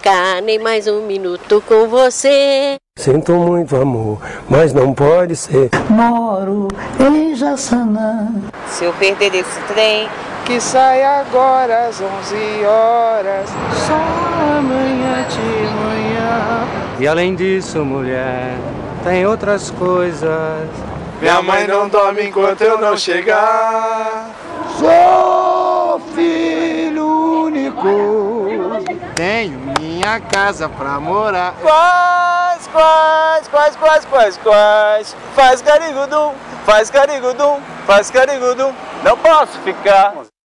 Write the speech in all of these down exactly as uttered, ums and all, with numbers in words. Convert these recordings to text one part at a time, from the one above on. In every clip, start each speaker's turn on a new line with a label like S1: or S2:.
S1: ficar nem mais um minuto com você.
S2: Sinto muito amor, mas não pode ser.
S3: Moro em Jaçanã.
S4: Se eu perder esse trem,
S5: que sai agora às onze horas, só amanhã de manhã.
S6: E além disso, mulher, tem outras coisas.
S5: Minha mãe não dorme enquanto eu não chegar.
S3: Sou filho único.
S5: Tenho minha casa pra morar. Quais, quais, quais, quais, quais, quais. Faz carigudum, faz carigudum, faz carigudum. Não posso ficar.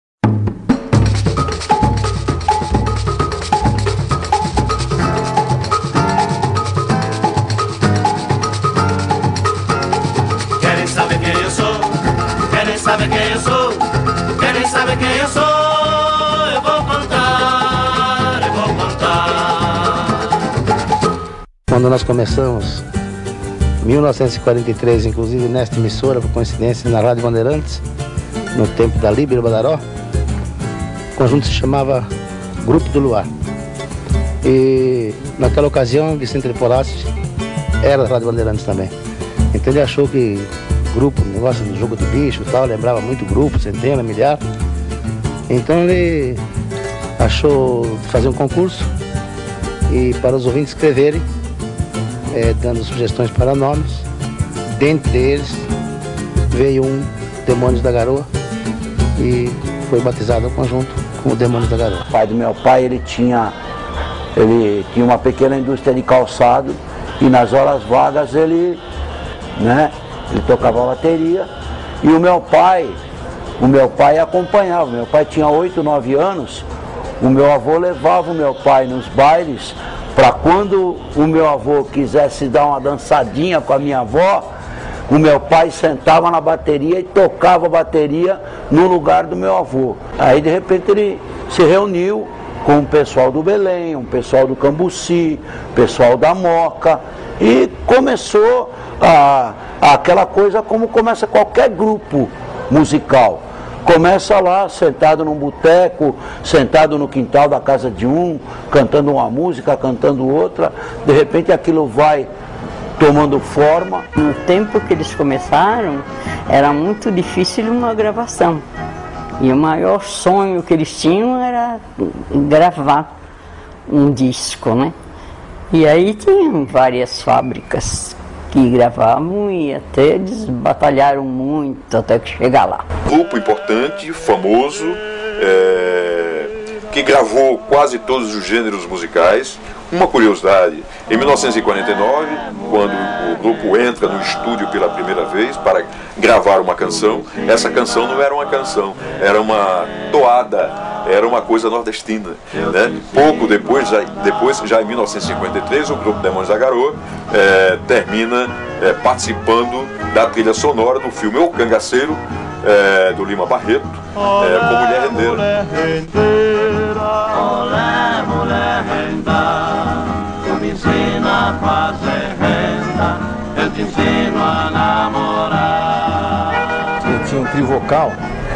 S7: Querem saber quem eu sou? Querem saber quem eu sou? Querem saber quem eu sou? Eu vou contar, eu vou contar.
S8: Quando nós começamos, em mil novecentos e quarenta e três, inclusive nesta emissora, por coincidência, na Rádio Bandeirantes, no tempo da Líbero Badaró, o conjunto se chamava Grupo do Luar. E naquela ocasião, Vicente Polassi era da Rádio Bandeirantes também. Então ele achou que grupo, negócio do jogo de bicho e tal, lembrava muito grupo, centena, milhar. Então ele achou de fazer um concurso e para os ouvintes escreverem, é, dando sugestões para nomes. Dentre eles veio um Demônios da Garoa e foi batizado o conjunto com o Demônios da Garoa.
S9: O pai do meu pai, ele tinha, ele tinha uma pequena indústria de calçado e nas horas vagas ele, né, ele tocava bateria e o meu pai, o meu pai acompanhava. Meu pai tinha oito, nove anos, o meu avô levava o meu pai nos bailes para quando o meu avô quisesse dar uma dançadinha com a minha avó, o meu pai sentava na bateria e tocava a bateria no lugar do meu avô. Aí de repente ele se reuniu com o pessoal do Belém, um pessoal do Cambuci, pessoal da Moca e começou a, aquela coisa como começa qualquer grupo musical. Começa lá, sentado num boteco, sentado no quintal da casa de um, cantando uma música, cantando outra, de repente aquilo vai tomando forma.
S10: No tempo que eles começaram, era muito difícil uma gravação. E o maior sonho que eles tinham era gravar um disco, né? E aí tinham várias fábricas que gravavam e até eles batalharam muito até que chegar lá.
S11: Grupo importante, famoso, é, que gravou quase todos os gêneros musicais. Uma curiosidade, em mil novecentos e quarenta e nove, quando o grupo entra no estúdio pela primeira vez para gravar uma canção, essa canção não era uma canção, era uma toada, era uma coisa nordestina, né? Pouco depois já, depois, já em mil novecentos e cinquenta e três, o grupo Demônios da Garoa é, termina é, participando da trilha sonora do filme O Cangaceiro, é, do Lima Barreto, é, com Mulher Rendeira.
S7: Mulher rendeira, olé, mulher rendeira, tu me ensina a fazer renda, eu te ensino a namorar.
S8: Eu tinha um trio vocal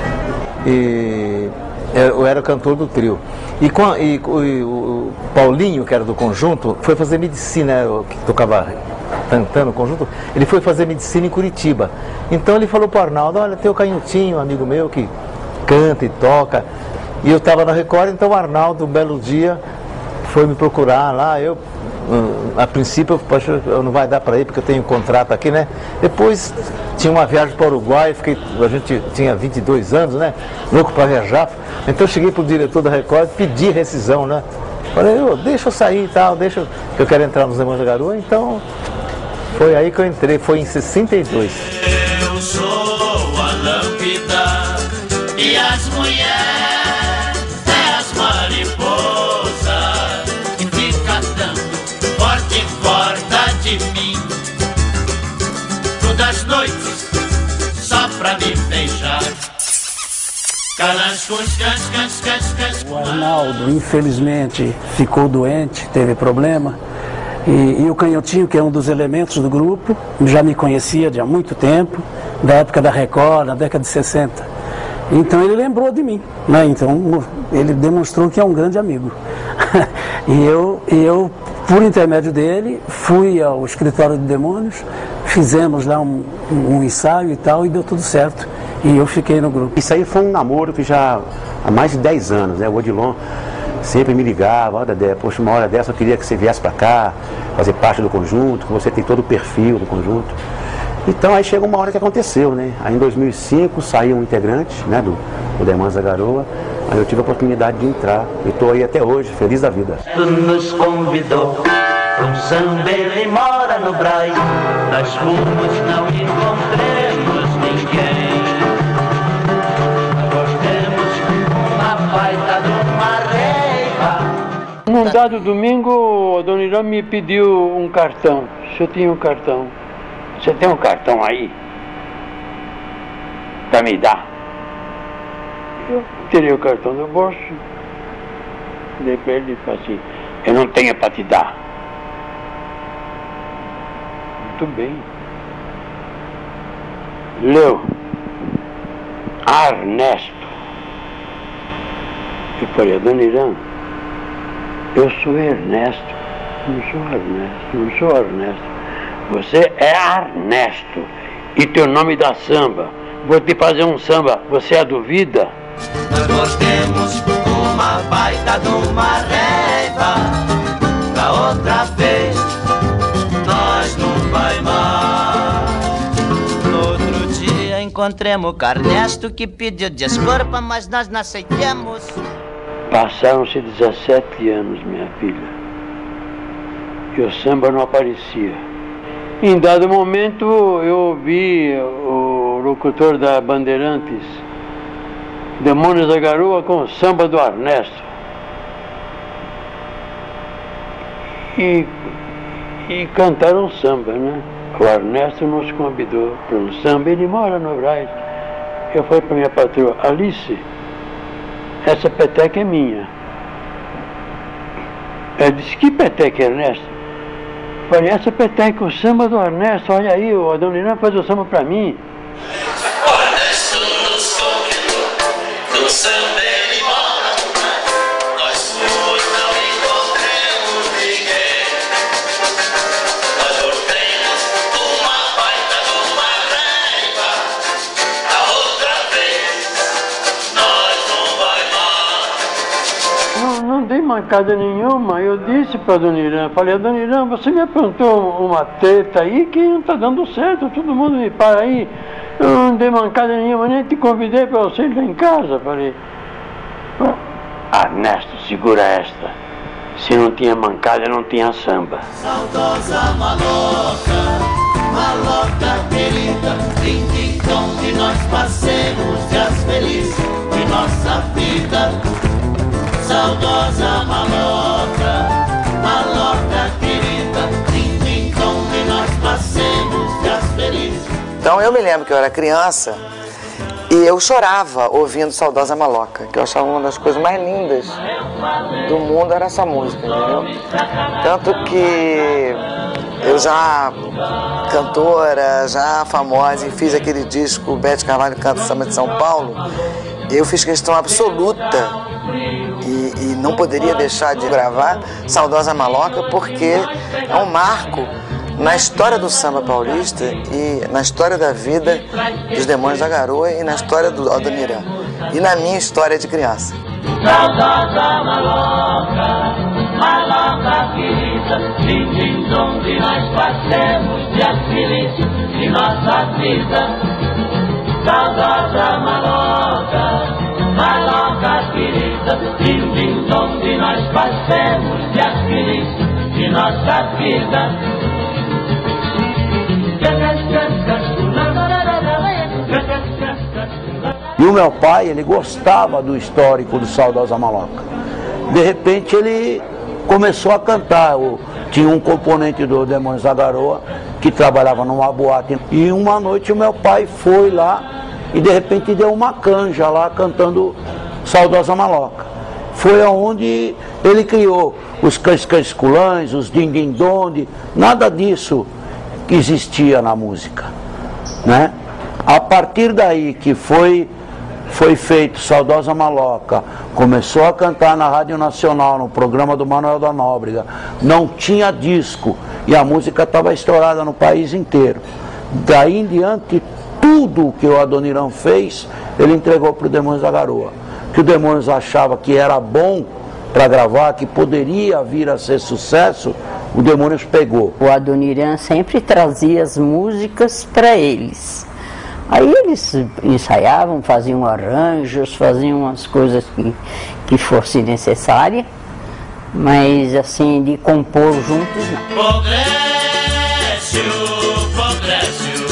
S8: e eu era o cantor do trio. E, com, e, e o Paulinho, que era do conjunto, foi fazer medicina, que tocava cantando o conjunto, ele foi fazer medicina em Curitiba. Então ele falou para o Arnaldo, olha, tem o Canhotinho, um amigo meu, que canta e toca. E eu estava na Record, então o Arnaldo, um belo dia, foi me procurar lá. Eu, a princípio, eu, eu não vai dar para ir, porque eu tenho um contrato aqui, né? Depois tinha uma viagem para o Uruguai, fiquei, a gente tinha vinte e dois anos, né? Louco para viajar. Então eu cheguei para o diretor da Record, pedi rescisão, né? Falei, oh, deixa eu sair e tal, deixa eu, eu quero entrar nos Demônios da Garoa. Então foi aí que eu entrei, foi em sessenta e dois.
S7: Eu sou a lâmpada e as mulheres é as mariposas que fica dando forte volta de mim todas as noites só pra me beijar.
S3: O Arnaldo, infelizmente, ficou doente, teve problema. E, e o Canhotinho, que é um dos elementos do grupo, já me conhecia de há muito tempo, da época da Record, na década de sessenta. Então ele lembrou de mim, né? Então ele demonstrou que é um grande amigo. E eu, e eu, por intermédio dele, fui ao escritório de Demônios, fizemos lá um, um ensaio e tal, e deu tudo certo. E eu fiquei no grupo.
S12: Isso aí foi um namoro que já há mais de dez anos, né? O Odilon sempre me ligava, olha, Dedé, poxa, uma hora dessa eu queria que você viesse para cá, fazer parte do conjunto, que você tem todo o perfil do conjunto. Então aí chegou uma hora que aconteceu, né? Aí em dois mil e cinco saiu um integrante, né, do, do Demônios da Garoa. Aí eu tive a oportunidade de entrar e estou aí até hoje, feliz da vida.
S7: Tu nos convidou para um samba, ele mora no Brás. Nós fomos, não encontremos ninguém. Nós temos uma baita de uma reiva.
S13: Num dado domingo, a dona Irã me pediu um cartão. Se eu tinha um cartão. Você tem um cartão aí? Para me dar? Eu tirei o cartão do bolso, dei para ele e falei assim, eu não tenho para te dar. Muito bem. Leu. Ernesto. Eu falei, dona Irã, eu sou Ernesto. Não sou Ernesto, não sou Ernesto. Você é Ernesto. E teu nome dá samba. Vou te fazer um samba. Você é duvida?
S7: Nós gostemos uma baita de uma reiva. Da outra vez nós não vai mais. No outro dia encontremos o Carnesto que pediu desculpa, mas nós não aceitamos.
S13: Passaram-se dezessete anos, minha filha. E o samba não aparecia. Em dado momento eu ouvi o locutor da Bandeirantes, Demônios da Garoa com o samba do Ernesto. E, e cantaram samba, né? O Ernesto nos convidou para um samba, ele mora no Brás. Eu falei para minha patroa, Alice, essa peteca é minha. Ela disse, que peteca, Ernesto? Eu falei, essa peteca, o samba do Ernesto, olha aí, a dona Irã faz o samba para mim.
S7: O Ernesto nos convidou do samba, ele mora no Brás. Nós fomos, não encontremos ninguém. Nós voltemos uma baita de uma reiva. A outra vez nós não vai mais.
S13: Não, não dei mancada nenhuma, eu disse para a dona Irã, falei, dona Irã, você me aprontou uma treta aí que não está dando certo, todo mundo me para aí. Eu não dei mancada nenhuma, nem te convidei para você ir lá em casa. Falei, Ernesto, segura esta. Se não tinha mancada, não tinha samba.
S7: Saudosa maloca, maloca querida, tim, tim, tom, que nós passemos dias felizes de nossa vida. Saudosa maloca, maloca querida, tim, tim, tom, que nós passemos dias felizes.
S14: Então eu me lembro que eu era criança e eu chorava ouvindo Saudosa Maloca, que eu achava uma das coisas mais lindas do mundo era essa música, entendeu? Tanto que eu já cantora, já famosa, e fiz aquele disco Bete Carvalho Canta Samba de São Paulo, eu fiz questão absoluta e, e não poderia deixar de gravar Saudosa Maloca porque é um marco na história do samba paulista e na história da vida dos Demônios da Garoa e na história do Adoniran e na minha história de criança.
S7: Saudosa maloca, maloca querida, tim, tim, tom, que nós passemos dias felizes de nossa vida. Saudosa maloca, maloca querida, tim, tim, tom, que nós passemos dias felizes de nossa vida.
S9: E o meu pai, ele gostava do histórico do Saudosa Maloca. De repente ele começou a cantar. Tinha um componente do Demônios da Garoa que trabalhava numa boate. E uma noite o meu pai foi lá e de repente deu uma canja lá cantando Saudosa Maloca. Foi aonde ele criou os cães-cães culães, os din-din-donde, nada disso que existia na música, né? A partir daí que foi foi feito Saudosa Maloca, começou a cantar na Rádio Nacional, no programa do Manuel da Nóbrega, não tinha disco e a música estava estourada no país inteiro. Daí em diante, tudo o que o Adoniran fez, ele entregou para o Demônios da Garoa. Que o Demônios achava que era bom para gravar, que poderia vir a ser sucesso, o Demônios pegou.
S10: O Adoniran sempre trazia as músicas para eles. Aí eles ensaiavam, faziam arranjos, faziam as coisas que, que fossem necessárias, mas assim, de compor juntos, não.
S7: Progresso, progresso,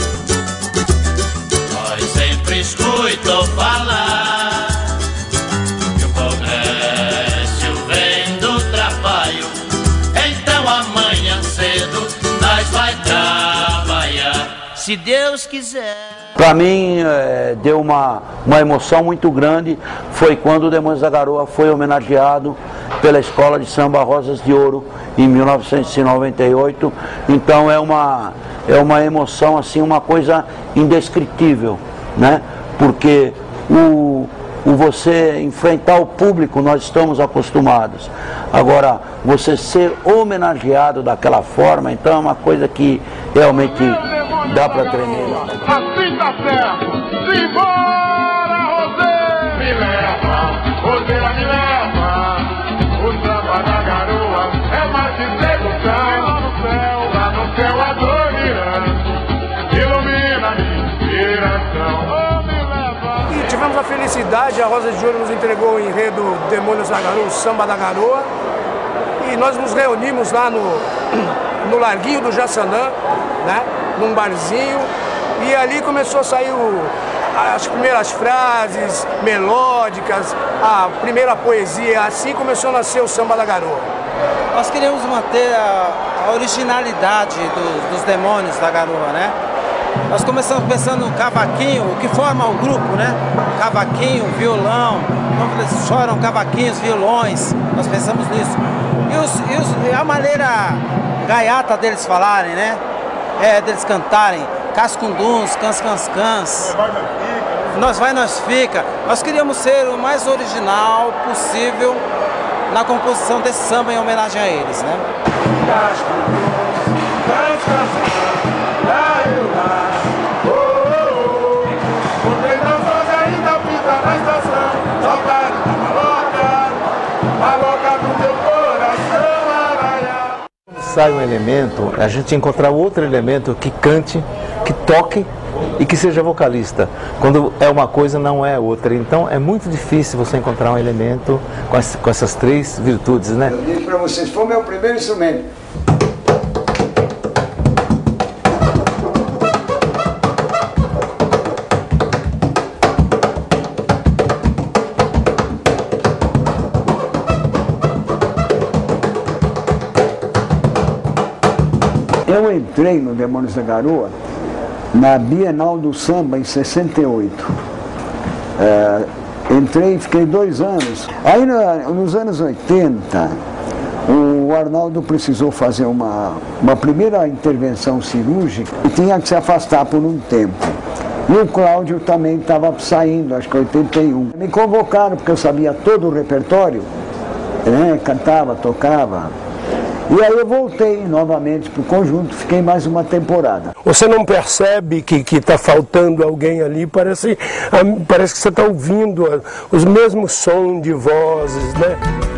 S7: nós sempre escutam falar que o progresso vem do trabalho, então amanhã cedo nós vai trabalhar, se Deus quiser.
S9: Para mim, é, deu uma, uma emoção muito grande, foi quando o Demônios da Garoa foi homenageado pela Escola de Samba Rosas de Ouro, em mil novecentos e noventa e oito, então é uma, é uma emoção, assim, uma coisa indescritível, né? Porque o, o você enfrentar o público, nós estamos acostumados, agora, você ser homenageado daquela forma, então é uma coisa que realmente dá para tremer.
S15: Assim tá certo, simbora, Rosê! Me leva, Roseira me leva, o samba da garoa é mais de sedução. Lá no céu, lá no céu adorando, ilumina minha inspiração. Oh, me leva.
S16: E tivemos a felicidade, a Rosa de Ouro nos entregou o enredo Demônios da Garoa, o Samba da Garoa, e nós nos reunimos lá no, no Larguinho do Jaçanã, né? Num barzinho, e ali começou a sair o, as primeiras frases melódicas, a primeira poesia, assim começou a nascer o Samba da Garoa.
S17: Nós queríamos manter a, a originalidade do, dos Demônios da Garoa, né? Nós começamos pensando no cavaquinho, o que forma o grupo, né? Cavaquinho, violão, eles choram cavaquinhos, violões, nós pensamos nisso. E, os, e, os, e a maneira gaiata deles falarem, né? É, deles cantarem cascunduns, cans, cans, cans. Nós vai, nós fica. Nós queríamos ser o mais original possível na composição desse samba em homenagem a eles, né?
S8: Sai um elemento, a gente encontrar outro elemento que cante, que toque e que seja vocalista. Quando é uma coisa, não é outra. Então é muito difícil você encontrar um elemento com, as, com essas três virtudes, né?
S18: Eu digo para vocês, foi o meu primeiro instrumento. Eu entrei no Demônios da Garoa na Bienal do Samba em sessenta e oito. É, entrei e fiquei dois anos. Aí na, nos anos oitenta, o Arnaldo precisou fazer uma, uma primeira intervenção cirúrgica e tinha que se afastar por um tempo. E o Cláudio também estava saindo, acho que em oitenta e um. Me convocaram porque eu sabia todo o repertório, né? Cantava, tocava. E aí eu voltei novamente para o conjunto, fiquei mais uma temporada.
S2: Você não percebe que está faltando alguém ali, parece, parece que você está ouvindo os mesmos sons de vozes, né?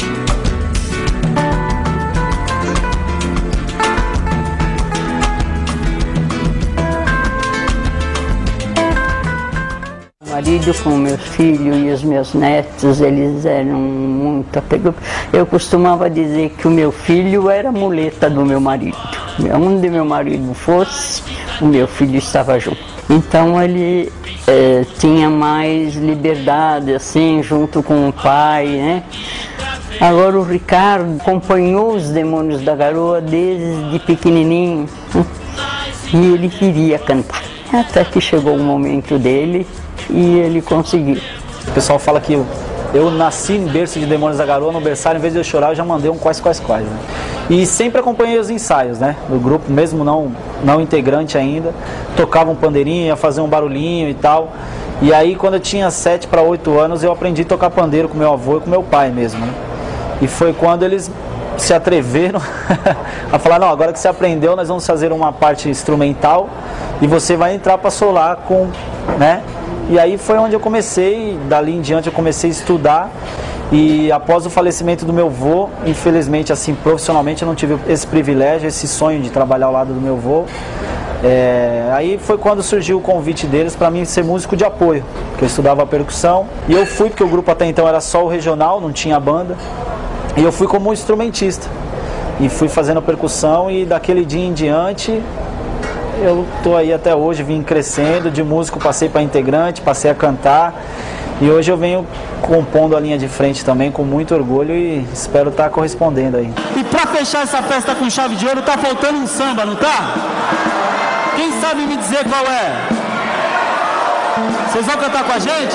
S10: O marido com meus filhos e os meus netos, eles eram muito apegados. Eu costumava dizer que o meu filho era a muleta do meu marido. Onde meu marido fosse, o meu filho estava junto. Então ele é, tinha mais liberdade, assim, junto com o pai, né? Agora o Ricardo acompanhou os Demônios da Garoa desde pequenininho, né? E ele queria cantar. Até que chegou o momento dele e ele conseguiu.
S19: O pessoal fala que eu, eu nasci em berço de Demônios da Garoa, no berçário, em vez de eu chorar, eu já mandei um quais, quais, quais, né? E sempre acompanhei os ensaios, né? No grupo, mesmo não, não integrante ainda, tocava um pandeirinho, ia fazer um barulhinho e tal. E aí quando eu tinha sete para oito anos eu aprendi a tocar pandeiro com meu avô e com meu pai mesmo, né? E foi quando eles se atreveram a falar, não, agora que você aprendeu nós vamos fazer uma parte instrumental e você vai entrar para solar com, né? E aí foi onde eu comecei, dali em diante eu comecei a estudar. E após o falecimento do meu avô, infelizmente, assim, profissionalmente eu não tive esse privilégio, esse sonho de trabalhar ao lado do meu avô. É, aí foi quando surgiu o convite deles para mim ser músico de apoio, que eu estudava percussão. E eu fui, porque o grupo até então era só o regional, não tinha banda. E eu fui como instrumentista. E fui fazendo percussão e daquele dia em diante eu tô aí até hoje, vim crescendo, de músico passei para integrante, passei a cantar. E hoje eu venho compondo a linha de frente também com muito orgulho e espero estar correspondendo aí.
S20: E pra fechar essa festa com chave de ouro, tá faltando um samba, não tá? Quem sabe me dizer qual é? Vocês vão cantar com a gente?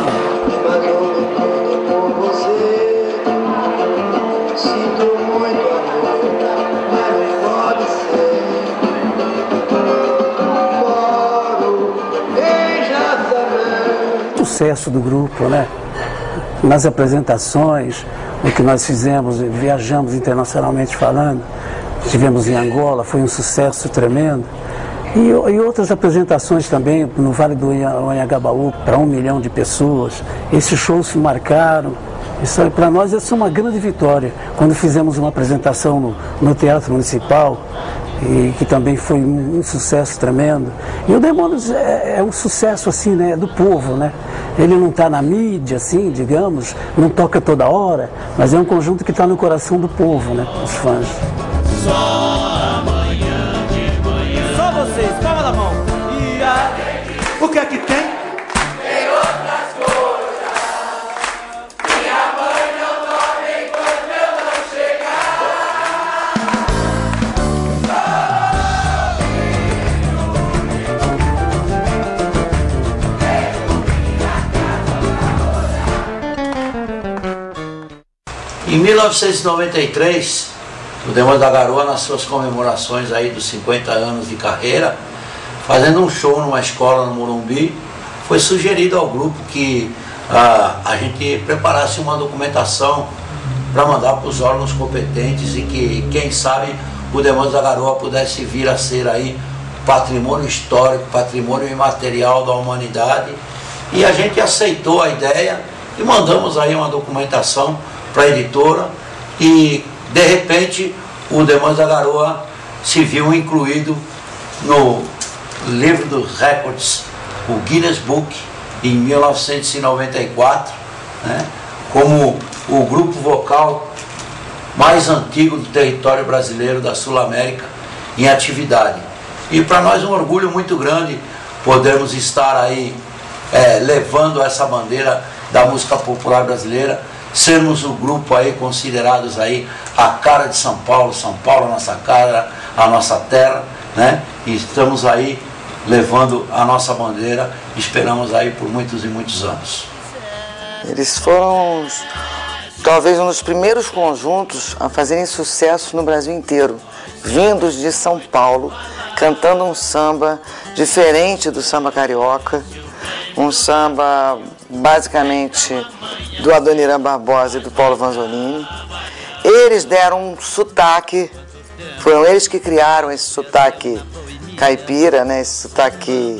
S3: Sucesso do grupo, né? Nas apresentações, o que nós fizemos, viajamos internacionalmente falando, estivemos em Angola, foi um sucesso tremendo. E, e outras apresentações também, no Vale do Anhangabaú, para um milhão de pessoas. Esses shows se marcaram. Isso para nós isso é uma grande vitória. Quando fizemos uma apresentação no, no Teatro Municipal, e que também foi um, um sucesso tremendo. E o Demônios é, é um sucesso assim, né, do povo, né? Ele não está na mídia, assim, digamos, não toca toda hora, mas é um conjunto que está no coração do povo, né, os fãs.
S20: Só amanhã de manhã. Só vocês, palma da mão. E a... O que é que tem? Tem outras coisas. Minha mãe não dorme enquanto eu não chegar.
S9: Em mil novecentos e noventa e três, o Demônios da Garoa, nas suas comemorações aí dos cinquenta anos de carreira, fazendo um show numa escola no Morumbi, foi sugerido ao grupo que ah, a gente preparasse uma documentação para mandar para os órgãos competentes e que, quem sabe, o Demônios da Garoa pudesse vir a ser aí patrimônio histórico, patrimônio imaterial da humanidade. E a gente aceitou a ideia e mandamos aí uma documentação para a editora e, de repente, o Demônios da Garoa se viu incluído no livro dos recordes, o Guinness Book, em mil novecentos e noventa e quatro, né, como o grupo vocal mais antigo do território brasileiro da Sul-América em atividade. E para nós um orgulho muito grande podermos estar aí é, levando essa bandeira da música popular brasileira, sermos o grupo aí considerados aí a cara de São Paulo, São Paulo a nossa cara, a nossa terra, né? E estamos aí levando a nossa bandeira, esperamos aí por muitos e muitos anos.
S14: Eles foram talvez um dos primeiros conjuntos a fazerem sucesso no Brasil inteiro, vindos de São Paulo, cantando um samba diferente do samba carioca, um samba basicamente do Adoniran Barbosa e do Paulo Vanzolini. Eles deram um sotaque, foram eles que criaram esse sotaque caipira, né? Esse sotaque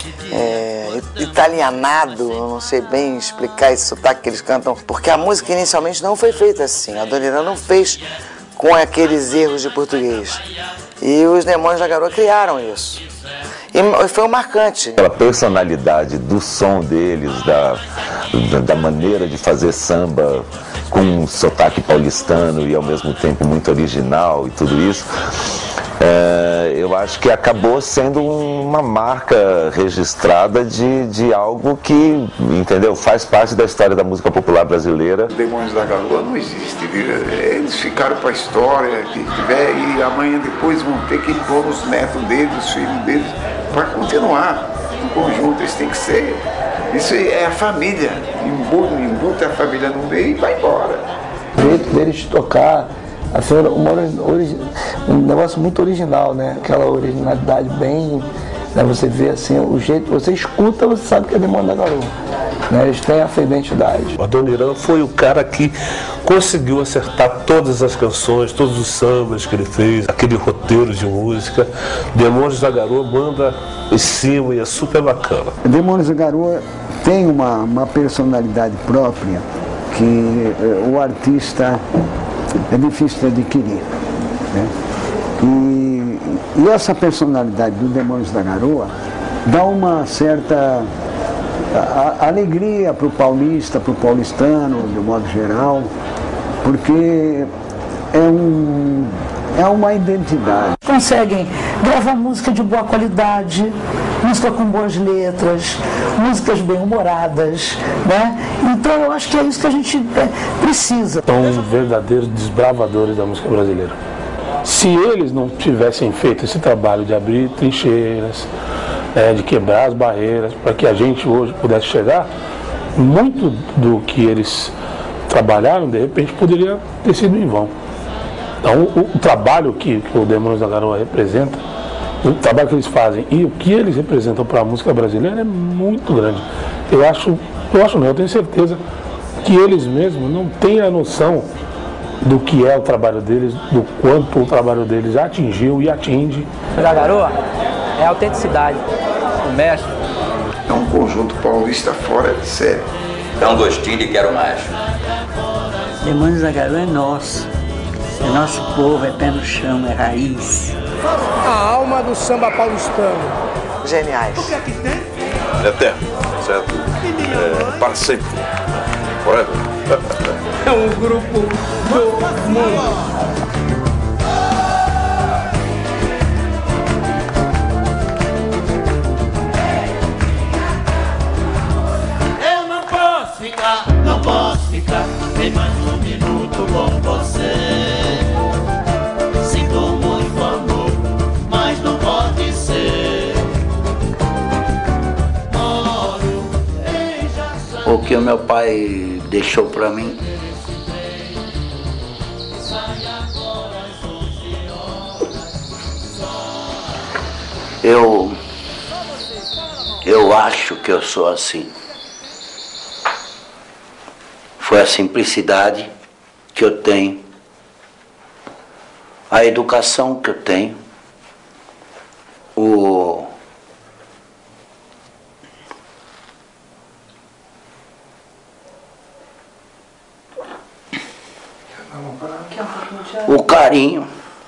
S14: é, italianado, eu não sei bem explicar esse sotaque que eles cantam, porque a música inicialmente não foi feita assim, a Adoniran não fez com aqueles erros de português. E os Demônios da Garoa criaram isso. E foi um marcante.
S21: Aquela personalidade do som deles, da, da maneira de fazer samba com um sotaque paulistano e ao mesmo tempo muito original e tudo isso, é, eu acho que acabou sendo uma marca registrada de, de algo que, entendeu, faz parte da história da música popular brasileira.
S22: Os Demônios da Garoa não existe, eles ficaram para a história que tiver, e amanhã depois vão ter que pôr os netos deles, os filhos deles, para continuar em conjunto. Eles têm que ser, isso é a família, embuta, embuta a família no meio e vai embora.
S23: O jeito deles tocar, assim, uma, um negócio muito original, né? Aquela originalidade bem, Né? Você vê assim, o jeito, você escuta, você sabe que é Demônio da Garoa. Né? Eles têm essa identidade.
S1: O Adoniran foi o cara que conseguiu acertar todas as canções, todos os sambas que ele fez, aquele roteiro de música. Demônios da Garoa manda em cima e é super bacana.
S18: Demônios da Garoa tem uma, uma personalidade própria que eh, o artista é difícil de adquirir. Né? E, e essa personalidade do Demônios da Garoa dá uma certa a, a alegria para o paulista, para o paulistano, de modo geral, porque é, um, é uma identidade.
S4: Conseguem gravar música de boa qualidade, música com boas letras, músicas bem-humoradas, né? Então eu acho que é isso que a gente é, precisa.
S6: São verdadeiros desbravadores da música brasileira. Se eles não tivessem feito esse trabalho de abrir trincheiras, é, de quebrar as barreiras, para que a gente hoje pudesse chegar, muito do que eles trabalharam, de repente, poderia ter sido em vão. Então, o, o trabalho que, que o Demônios da Garoa representa, o trabalho que eles fazem e o que eles representam para a música brasileira é muito grande. Eu acho, eu acho não, eu tenho certeza que eles mesmos não têm a noção do que é o trabalho deles, do quanto o trabalho deles atingiu e atinge.
S24: Da Garoa é autenticidade, o mestre.
S22: É um conjunto paulista fora de série.
S25: Dá um gostinho de quero mais.
S26: Demônios da Garoa é nosso. É nosso povo, é pé no chão, é raiz.
S16: A alma do samba paulistano.
S14: Geniais.
S16: O que é que tem?
S11: Eterno, certo? É, para sempre. Forever.
S16: É um grupo do mundo.
S7: Eu não posso ficar, não posso ficar nem mais um minuto com você. Sinto muito amor, mas não pode ser. Moro em Jação.
S9: O que o meu pai deixou para mim, eu eu acho que eu sou assim. Foi a simplicidade que eu tenho, a educação que eu tenho, o o carinho.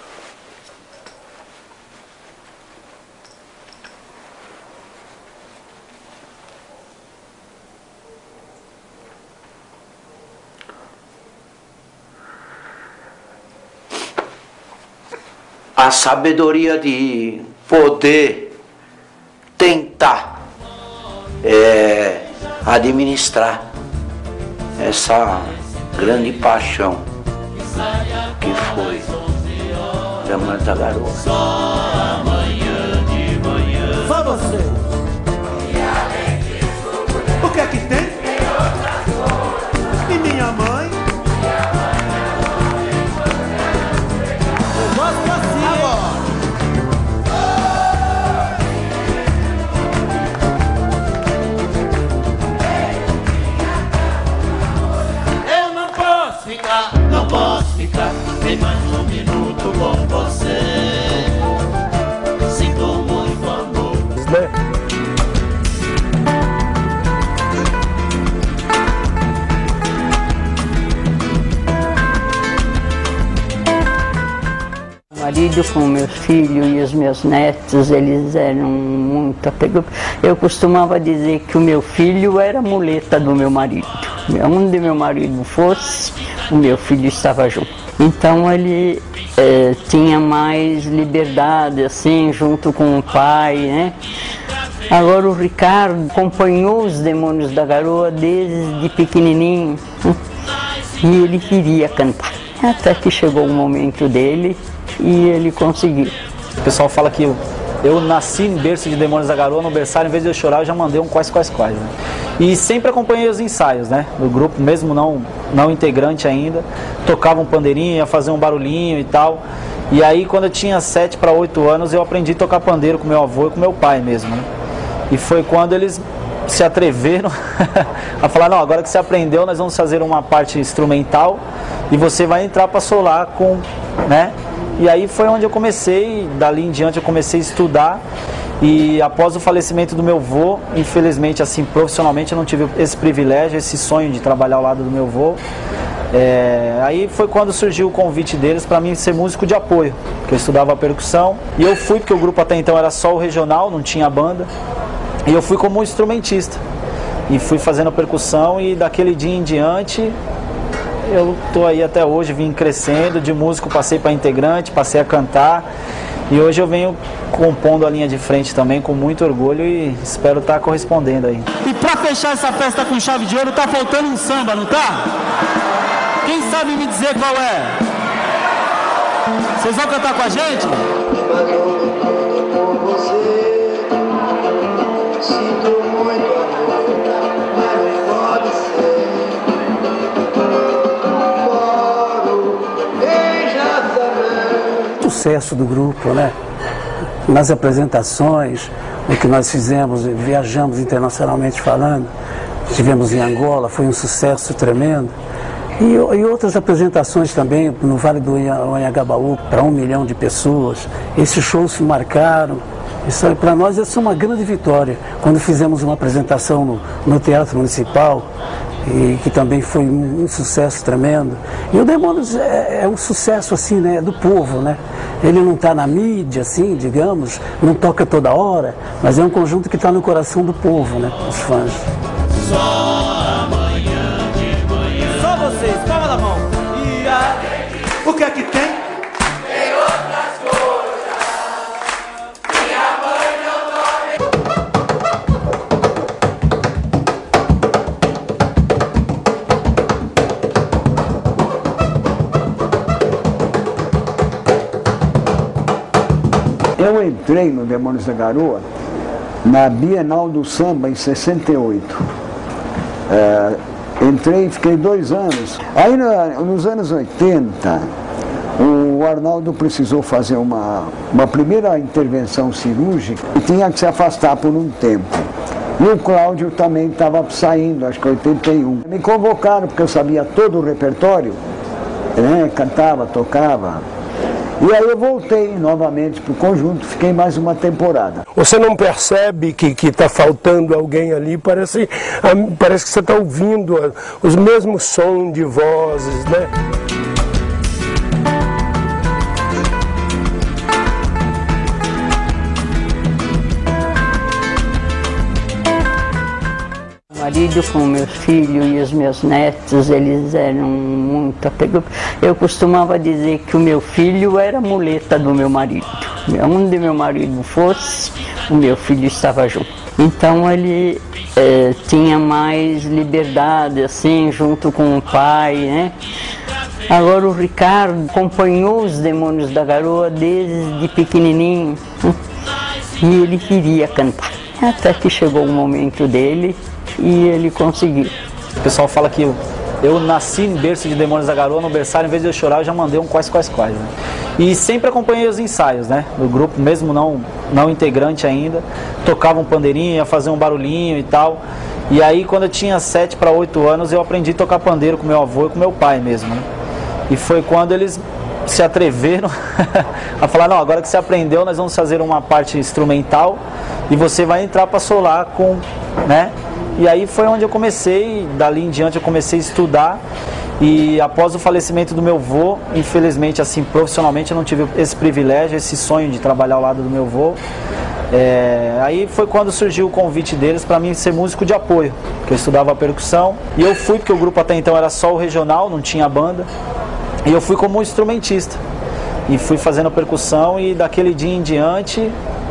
S9: A sabedoria de poder tentar é, administrar essa grande paixão que foi Demônios da Garoa.
S7: Só amanhã de manhã.
S20: Só você. O que é que tem? E minha mãe? Eu gosto assim. Agora.
S7: Eu não posso ficar, não posso ficar nem mais um minuto com você. Sinto muito amor.
S10: O marido com meu filho e os meus netos, eles eram muito apegados. Eu costumava dizer que o meu filho era a muleta do meu marido. Onde meu marido fosse, o meu filho estava junto. Então ele é, tinha mais liberdade, assim, junto com o pai, né? Agora o Ricardo acompanhou os Demônios da Garoa desde pequenininho, né? E ele queria cantar. Até que chegou o momento dele e ele conseguiu.
S19: O pessoal fala que eu, eu nasci em berço de Demônios da Garoa, no berçário, em vez de eu chorar, eu já mandei um quais, quais, quais. Né? E sempre acompanhei os ensaios, né? Do grupo, mesmo não, não integrante ainda. Tocava um pandeirinho, ia fazer um barulhinho e tal. E aí quando eu tinha sete para oito anos eu aprendi a tocar pandeiro com meu avô e com meu pai mesmo, né? E foi quando eles se atreveram a falar, não, agora que você aprendeu nós vamos fazer uma parte instrumental e você vai entrar para solar com, né? E aí foi onde eu comecei, dali em diante eu comecei a estudar. E após o falecimento do meu avô, infelizmente, assim, profissionalmente eu não tive esse privilégio, esse sonho de trabalhar ao lado do meu avô. É, aí foi quando surgiu o convite deles para mim ser músico de apoio, porque eu estudava percussão. E eu fui, porque o grupo até então era só o regional, não tinha banda. E eu fui como instrumentista. E fui fazendo percussão e daquele dia em diante eu tô aí até hoje, vim crescendo, de músico passei para integrante, passei a cantar. E hoje eu venho compondo a linha de frente também com muito orgulho e espero estar correspondendo aí.
S20: E pra fechar essa festa com chave de ouro, tá faltando um samba, não tá? Quem sabe me dizer qual é? Vocês vão cantar com a gente?
S3: O sucesso do grupo, né? Nas apresentações, o que nós fizemos, viajamos internacionalmente falando, estivemos em Angola, foi um sucesso tremendo. E, e outras apresentações também, no Vale do Anhangabaú, para um milhão de pessoas. Esses shows se marcaram. Isso para nós isso é uma grande vitória. Quando fizemos uma apresentação no, no Teatro Municipal, e que também foi um, um sucesso tremendo. E o Demônios é, é um sucesso assim, né, do povo, né? Ele não está na mídia, assim, digamos, não toca toda hora, mas é um conjunto que está no coração do povo, né, os fãs.
S20: Só amanhã de manhã. Só vocês, palma da mão. E a... o que é que tem? Tem outras coisas. Minha mãe não
S18: Eu entrei no Demônios da Garoa na Bienal do Samba em sessenta e oito. É, entrei e fiquei dois anos. Aí no, nos anos oitenta, o Arnaldo precisou fazer uma, uma primeira intervenção cirúrgica e tinha que se afastar por um tempo. E o Cláudio também estava saindo, acho que em oitenta e um. Me convocaram porque eu sabia todo o repertório, né? Cantava, tocava. E aí eu voltei novamente para o conjunto, fiquei mais uma temporada.
S2: Você não percebe que está faltando alguém ali, parece, parece que você está ouvindo os mesmos sons de vozes, né?
S10: O marido com meus filhos e os meus netos, eles eram muito apegados. Eu costumava dizer que o meu filho era a muleta do meu marido. Onde meu marido fosse, o meu filho estava junto. Então ele é, tinha mais liberdade, assim, junto com o pai, né? Agora o Ricardo acompanhou os Demônios da Garoa desde pequenininho, né? E ele queria cantar. Até que chegou o momento dele e ele conseguiu.
S19: O pessoal fala que eu, eu nasci em berço de Demônios da Garoa, no berçário, em vez de eu chorar, eu já mandei um quais, quais, quais. Né? E sempre acompanhei os ensaios, né? Do grupo, mesmo não, não integrante ainda. Tocava um pandeirinho, ia fazer um barulhinho e tal. E aí, quando eu tinha sete para oito anos, eu aprendi a tocar pandeiro com meu avô e com meu pai mesmo, né? E foi quando eles se atreveram a falar, não, agora que você aprendeu, nós vamos fazer uma parte instrumental e você vai entrar para solar com, né? E aí foi onde eu comecei, dali em diante eu comecei a estudar. E após o falecimento do meu avô, infelizmente, assim, profissionalmente eu não tive esse privilégio, esse sonho de trabalhar ao lado do meu avô. É, aí foi quando surgiu o convite deles para mim ser músico de apoio, porque eu estudava percussão. E eu fui, porque o grupo até então era só o regional, não tinha banda. E eu fui como instrumentista. E fui fazendo percussão e daquele dia em diante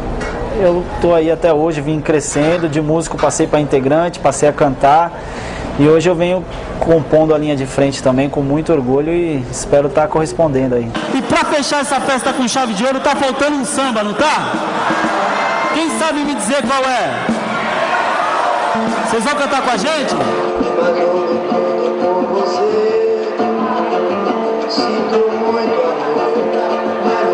S19: eu tô aí até hoje, vim crescendo, de músico passei para integrante, passei a cantar. E hoje eu venho compondo a linha de frente também com muito orgulho e espero estar correspondendo aí.
S20: E pra fechar essa festa com chave de ouro, tá faltando um samba, não tá? Quem sabe me dizer qual é? Vocês vão cantar com a gente? Sinto muito amor, mas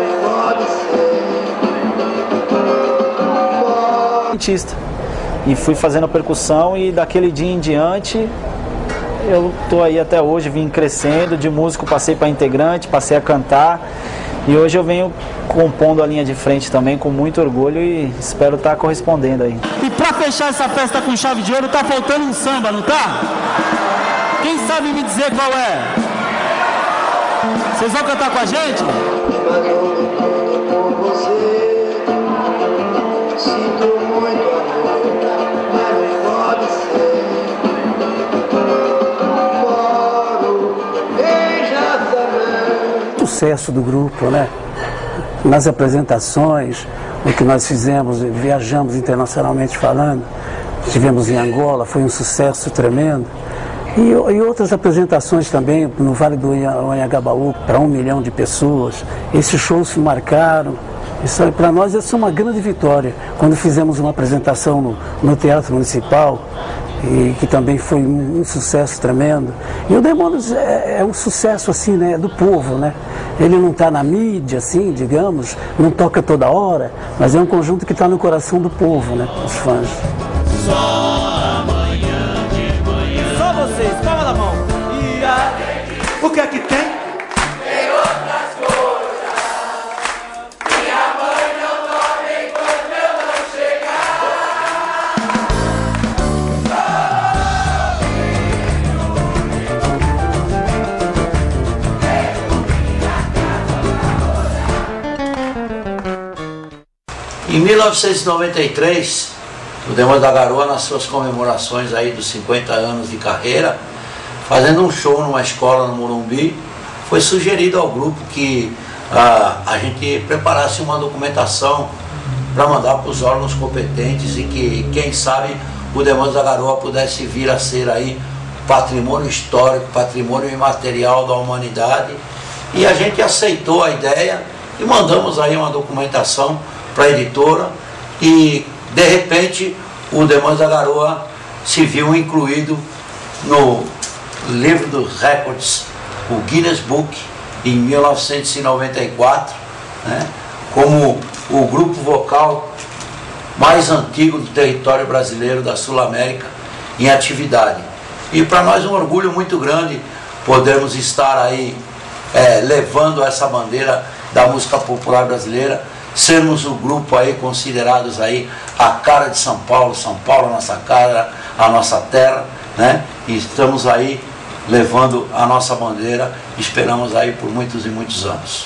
S19: instrumentista. E fui fazendo a percussão e daquele dia em diante eu tô aí até hoje, vim crescendo, de músico passei para integrante, passei a cantar e hoje eu venho compondo a linha de frente também com muito orgulho e espero estar correspondendo aí.
S20: E para fechar essa festa com chave de ouro, tá faltando um samba, não tá? Quem sabe me dizer qual é? Vocês vão cantar com a gente?
S3: O sucesso do grupo, né? Nas apresentações, o que nós fizemos, viajamos internacionalmente falando, estivemos em Angola, foi um sucesso tremendo. E, e outras apresentações também, no Vale do Anhangabaú, para um milhão de pessoas. Esses shows se marcaram. Isso para nós isso é uma grande vitória. Quando fizemos uma apresentação no, no Teatro Municipal, e que também foi um, um sucesso tremendo. E o Demônios é, é um sucesso assim, né, do povo, né? Ele não está na mídia, assim, digamos, não toca toda hora, mas é um conjunto que está no coração do povo, né, os fãs.
S20: Só amanhã de manhã. Só vocês, palma da mão. E a... O que é que tem? Tem outras coisas. Minha mãe não dorme enquanto eu não chegar.
S5: Em mil novecentos e noventa e três, o Demônios da Garoa, nas suas comemorações aí dos cinquenta anos de carreira, fazendo um show numa escola no Morumbi, foi sugerido ao grupo que ah, a gente preparasse uma documentação para mandar para os órgãos competentes e que, quem sabe, o Demônios da Garoa pudesse vir a ser aí patrimônio histórico, patrimônio imaterial da humanidade. E a gente aceitou a ideia e mandamos aí uma documentação para a editora e, de repente, o Demônios da Garoa se viu incluído no livro dos recordes, o Guinness Book, em mil novecentos e noventa e quatro, né, como o grupo vocal mais antigo do território brasileiro da Sul-América em atividade. E para nós é um orgulho muito grande podermos estar aí é, levando essa bandeira da música popular brasileira, sermos o grupo aí considerados aí a cara de São Paulo, São Paulo a nossa cara, a nossa terra, né? E estamos aí levando a nossa bandeira, esperamos aí por muitos e muitos anos.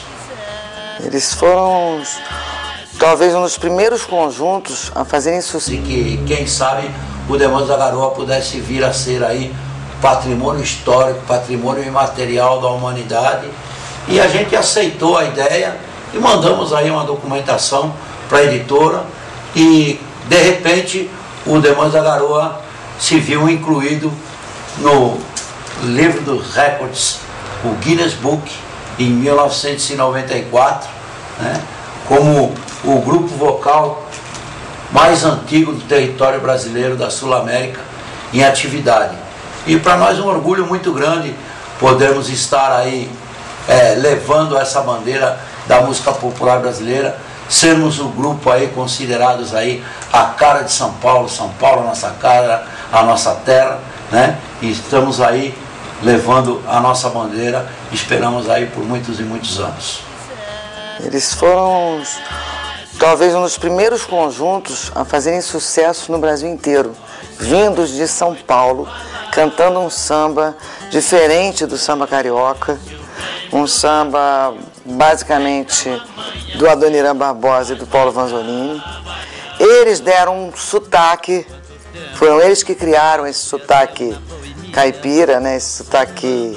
S14: Eles foram talvez um dos primeiros conjuntos a fazerem sucesso.
S5: E que, quem sabe, o Demônios da Garoa pudesse vir a ser aí patrimônio histórico, patrimônio imaterial da humanidade. E a gente aceitou a ideia e mandamos aí uma documentação para a editora e, de repente, o Demônios da Garoa se viu incluído no livro dos recordes, o Guinness Book, em mil novecentos e noventa e quatro, né, como o grupo vocal mais antigo do território brasileiro da Sul-América em atividade. E para nós é um orgulho muito grande podermos estar aí é, levando essa bandeira da música popular brasileira, sermos o grupo aí considerados aí a cara de São Paulo, São Paulo a nossa cara, a nossa terra, né? E estamos aí levando a nossa bandeira, esperamos aí por muitos e muitos anos.
S14: Eles foram talvez um dos primeiros conjuntos a fazerem sucesso no Brasil inteiro, vindos de São Paulo, cantando um samba diferente do samba carioca, um samba basicamente do Adoniran Barbosa e do Paulo Vanzolini. Eles deram um sotaque, foram eles que criaram esse sotaque caipira, né, esse sotaque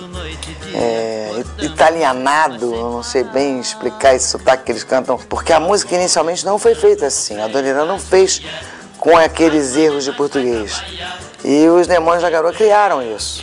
S14: é, italianado, eu não sei bem explicar esse sotaque que eles cantam, porque a música inicialmente não foi feita assim, a Adoniran não fez com aqueles erros de português. E os Demônios da Garoa criaram isso.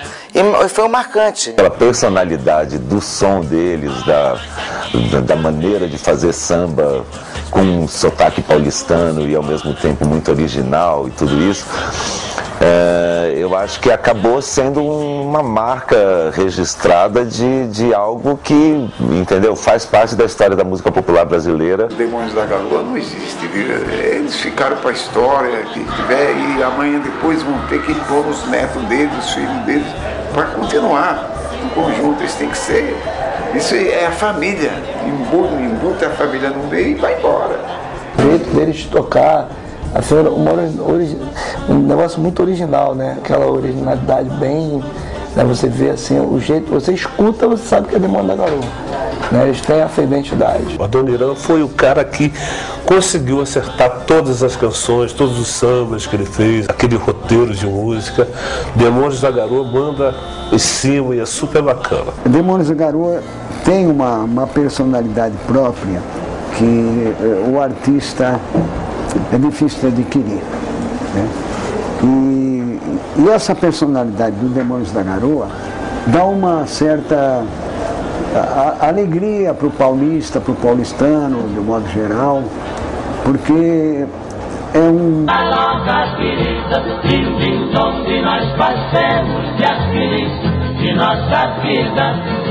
S14: E foi um marcante.
S21: Pela personalidade do som deles, da, da maneira de fazer samba, com um sotaque paulistano e ao mesmo tempo muito original e tudo isso, é, eu acho que acabou sendo uma marca registrada de, de algo que, entendeu, faz parte da história da música popular brasileira.
S22: Os Demônios da Garoa não existe, viu? Eles ficaram para a história que tiver, e amanhã depois vão ter que pôr os netos deles, os filhos deles, para continuar. Em conjunto, eles têm que ser. Isso é a família, embuta a família no meio e vai embora.
S8: O jeito deles de tocar, assim, uma, um negócio muito original, né? Aquela originalidade bem, né? Você vê assim, o jeito, você escuta, você sabe que é Demônio da Garoa, né? Eles têm essa identidade.
S1: O Adoniran foi o cara que conseguiu acertar todas as canções, todos os sambas que ele fez, aquele roteiro de música. Demônios da Garoa manda em cima e é super bacana.
S18: Demônios da Garoa tem uma, uma personalidade própria que eh, o artista é difícil de adquirir, né? E, e essa personalidade do Demônios da Garoa dá uma certa a, a alegria para o paulista, para o paulistano, de modo geral, porque é um...
S7: Maloca querida, ding onde nós fazemos de as de nossa vida.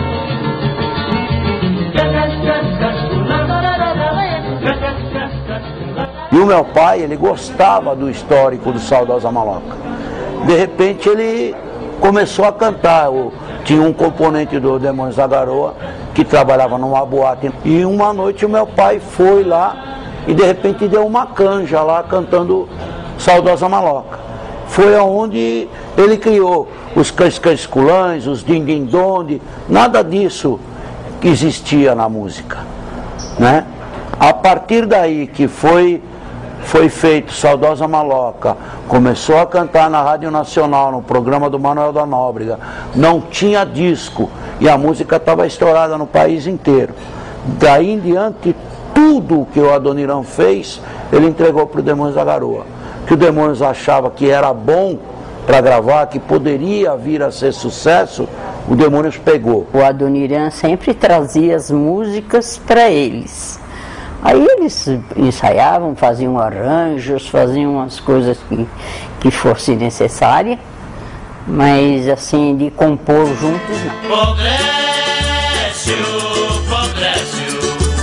S9: E o meu pai, ele gostava do histórico do Saudosa Maloca. De repente ele começou a cantar. Tinha um componente do Demônios da Garoa que trabalhava numa boate. E uma noite o meu pai foi lá e de repente deu uma canja lá cantando Saudosa Maloca. Foi aonde ele criou os cães culães, os din-din-donde, nada disso que existia na música, né? A partir daí que foi foi feito Saudosa Maloca, começou a cantar na Rádio Nacional, no programa do Manuel da Nóbrega, não tinha disco e a música estava estourada no país inteiro. Daí em diante, tudo que o Adoniran fez, ele entregou para o Demônios da Garoa. Que o Demônios achava que era bom para gravar, que poderia vir a ser sucesso, o Demônios pegou.
S10: O Adoniran sempre trazia as músicas para eles. Aí eles ensaiavam, faziam arranjos, faziam as coisas que, que fosse necessária, mas assim, de compor juntos não.
S7: Progresso, progresso,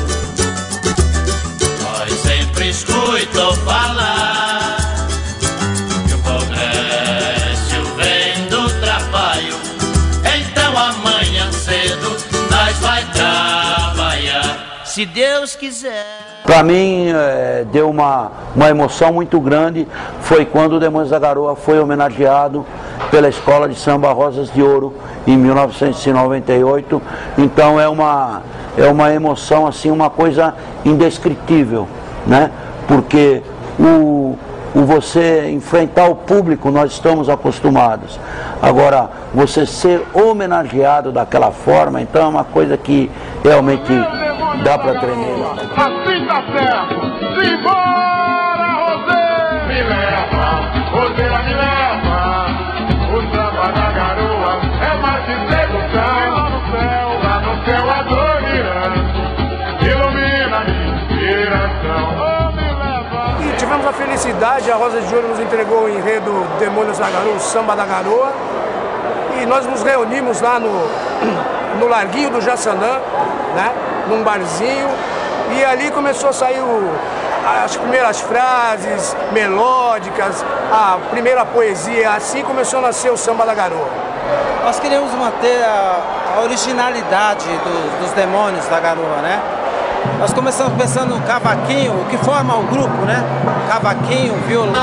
S7: nós sempre escuto falar que o progresso vem do trabalho, então amanhã cedo nós vai trabalhar, se Deus quiser.
S9: Para mim, é, deu uma, uma emoção muito grande, foi quando o Demônios da Garoa foi homenageado pela Escola de Samba Rosas de Ouro, em mil novecentos e noventa e oito. Então é uma, é uma emoção, assim, uma coisa indescritível, né? Porque o, o você enfrentar o público, nós estamos acostumados. Agora, você ser homenageado daquela forma, então é uma coisa que realmente dá para tremer.
S7: Assim tá certo. Simbora, Rosê! Me leva, Roseira me leva. O samba da garoa é mais de sedução. Lá no céu, lá no céu adorando, ilumina a minha inspiração. Oh, me leva.
S16: E tivemos a felicidade, a Rosa de Ouro nos entregou o enredo Demônios da Garoa, o samba da garoa. E nós nos reunimos lá no, no Larguinho do Jaçanã, né? Num barzinho, e ali começou a sair o, as primeiras frases melódicas, a primeira poesia, assim começou a nascer o samba da garoa.
S24: Nós queremos manter a, a originalidade do, dos Demônios da Garoa, né? Nós começamos pensando no cavaquinho, o que forma o grupo, né? Cavaquinho, violão.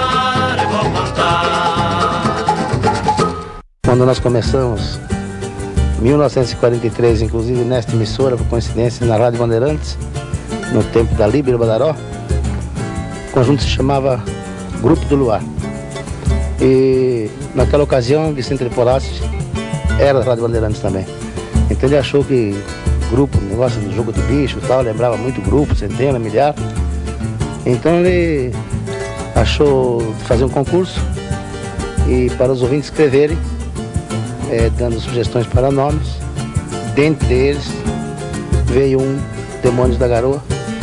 S12: Quando nós começamos, em mil novecentos e quarenta e três, inclusive nesta emissora, por coincidência, na Rádio Bandeirantes, no tempo da Líbero Badaró, o conjunto se chamava Grupo do Luar. E naquela ocasião, Vicente Lepolassi era da Rádio Bandeirantes também. Então ele achou que grupo, negócio do jogo de bicho e tal, lembrava muito grupo, centena, milhar. Então ele achou fazer um concurso e para os ouvintes escreverem, É, dando sugestões para nomes. Dentre eles veio um Demônios da Garoa,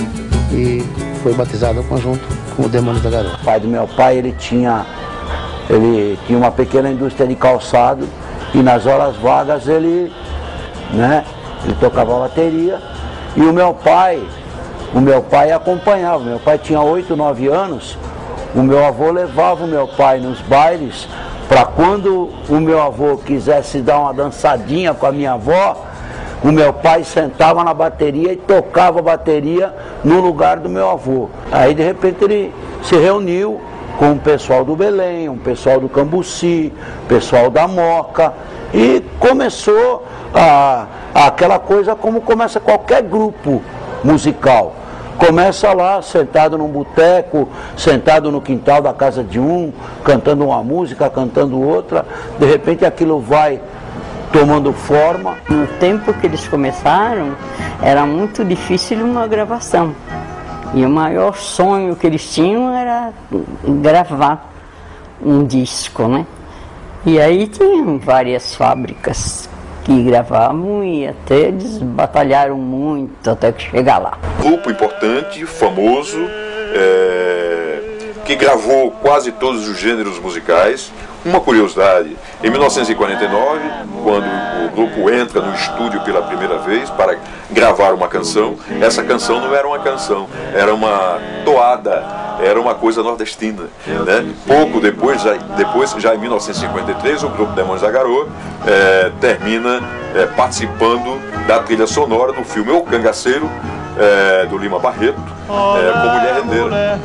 S12: e foi batizado o conjunto com o Demônios da Garoa.
S9: O pai do meu pai, ele tinha, ele tinha uma pequena indústria de calçado e nas horas vagas ele, né, ele tocava bateria e o meu pai, o meu pai acompanhava. Meu pai tinha oito, nove anos, o meu avô levava o meu pai nos bailes para quando o meu avô quisesse dar uma dançadinha com a minha avó, o meu pai sentava na bateria e tocava a bateria no lugar do meu avô. Aí de repente ele se reuniu com o pessoal do Belém, o pessoal do Cambuci, o pessoal da Moca e começou a, aquela coisa como começa qualquer grupo musical. Começa lá, sentado num boteco, sentado no quintal da casa de um, cantando uma música, cantando outra, de repente aquilo vai tomando forma.
S10: No tempo que eles começaram, era muito difícil uma gravação. E o maior sonho que eles tinham era gravar um disco, né? E aí tinham várias fábricas que gravavam e até eles batalharam muito até que chegar lá.
S11: Grupo importante, famoso, é, que gravou quase todos os gêneros musicais. Uma curiosidade, em mil novecentos e quarenta e nove, quando o grupo entra no estúdio pela primeira vez para gravar uma canção, essa canção não era uma canção, era uma toada, era uma coisa nordestina, né? Pouco depois já, depois, já em mil novecentos e cinquenta e três, o grupo Demônios da Garoa é, termina é, participando da trilha sonora do filme O Cangaceiro, é, do Lima Barreto, é, com Mulher Rendeira.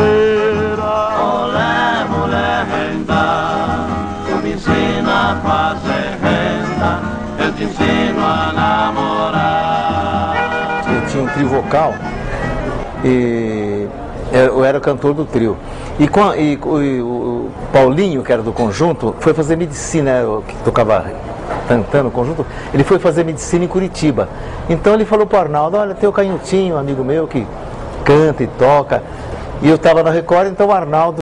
S7: Olé, mulher renda, tu me ensina a fazer renda, eu te ensino a namorar.
S4: Eu tinha um trio vocal e eu era cantor do trio. E, com, e, e o Paulinho, que era do conjunto, foi fazer medicina, que tocava cantando o conjunto, ele foi fazer medicina em Curitiba. Então ele falou para o Arnaldo, olha, tem o Canhotinho, um amigo meu, que canta e toca. E eu estava na Record, então o Arnaldo